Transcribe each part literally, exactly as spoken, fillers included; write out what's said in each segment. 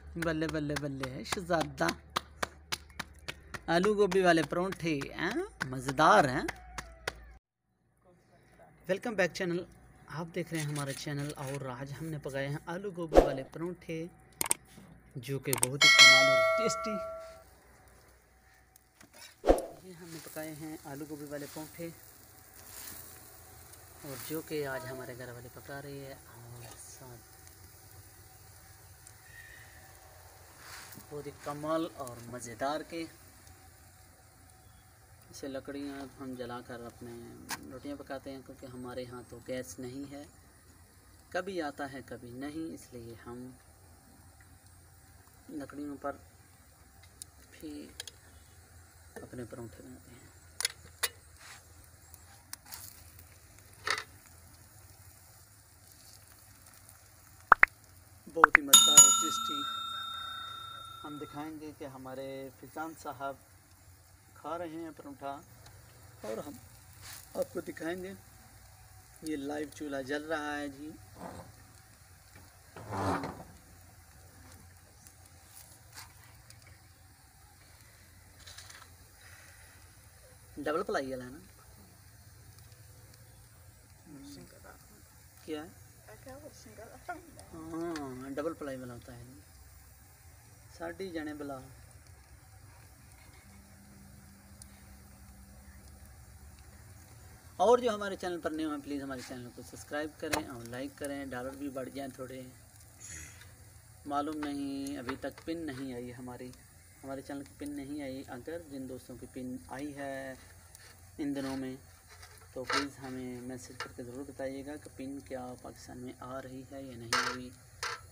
बल्ले बल्ले बल्ले है शहजादा। आलू गोभी वाले परोंठे हैं, मज़ेदार हैं। वेलकम बैक चैनल, आप देख रहे हैं हमारा चैनल। और आज हमने पकाए हैं आलू गोभी वाले परोंठे, जो कि बहुत ही कमाल और टेस्टी। ये हमने पकाए हैं आलू गोभी वाले परोंठे, और जो कि आज हमारे घर वाले पका रही है। और साथ बहुत ही कमाल और मज़ेदार के इसे लकड़ियाँ हम जलाकर अपने रोटियां पकाते हैं, क्योंकि हमारे यहाँ तो गैस नहीं है, कभी आता है कभी नहीं, इसलिए हम लकड़ियों पर भी अपने परोंठे बनाते हैं। बहुत ही मज़ेदार और टेस्टी। हम दिखाएंगे कि हमारे फिजान साहब खा रहे हैं परोंठा, और हम आपको दिखाएंगे। ये लाइव चूल्हा जल रहा है जी। डबल प्लाई वाला है ना? क्या है? हाँ, डबल प्लाई वाला होता है। साढ़े जने बुला। और जो हमारे चैनल पर नए हैं, प्लीज़ हमारे चैनल को सब्सक्राइब करें और लाइक करें। डॉलर भी बढ़ जाएं थोड़े, मालूम नहीं, अभी तक पिन नहीं आई हमारी हमारे चैनल की पिन नहीं आई। अगर जिन दोस्तों की पिन आई है इन दिनों में, तो प्लीज़ हमें मैसेज करके ज़रूर बताइएगा कि पिन क्या पाकिस्तान में आ रही है या नहीं आ रही।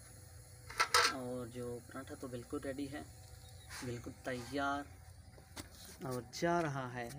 और जो पराठा तो बिल्कुल रेडी है, बिल्कुल तैयार, और जा रहा है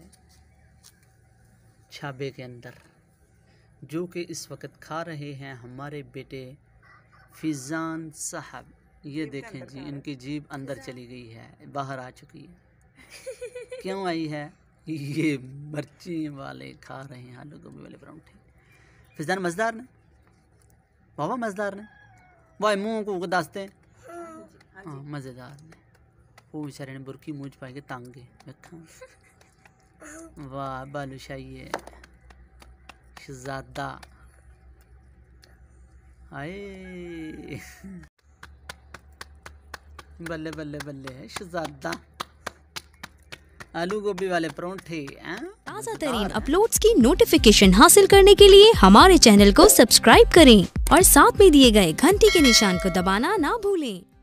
छाबे के अंदर, जो कि इस वक्त खा रहे हैं हमारे बेटे फिजान साहब। ये देखें जी, इनकी जीभ अंदर चली गई है, बाहर आ चुकी है। क्यों आई है? ये मिर्ची वाले खा रहे हैं आलू गोभी वाले परांठे। फिजान मज़ेदार ने बाबा, मज़ेदार ने वाह, मुँह को दसते हैं। हाँ, मज़ेदार ने। वो बेचारे ने बुरकी मुँह पाई के तंगे रखा। वाह, बालूशाही है शहजादा। आए बल्ले बल्ले बल्ले है शहजादा। आलू गोभी वाले परोंठे। ताज़ा तरीन अपलोड्स की नोटिफिकेशन हासिल करने के लिए हमारे चैनल को सब्सक्राइब करें और साथ में दिए गए घंटी के निशान को दबाना ना भूलें।